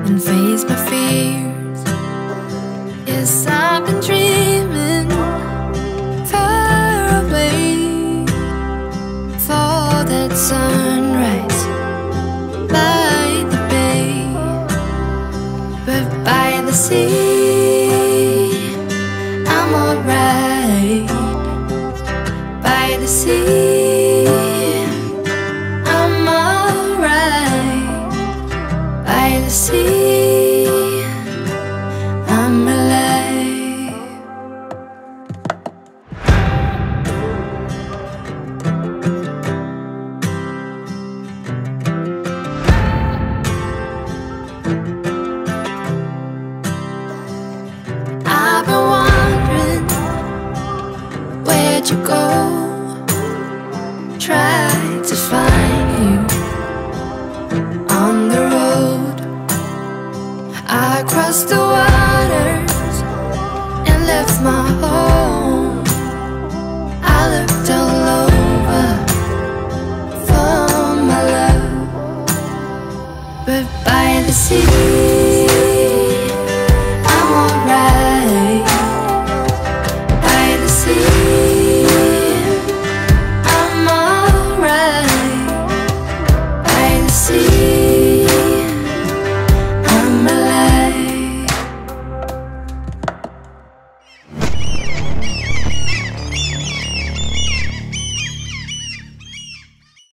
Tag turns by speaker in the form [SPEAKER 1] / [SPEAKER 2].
[SPEAKER 1] and face my fears. Yes, I've been dreaming far away for that sunrise by the bay, but by the sea I'm alright. By the sea I'm alright. By the sea I'm alive. I've been wondering, where'd you go? Tried to find you on the road. I crossed the waters and left my home. I looked all over for my love, but by the sea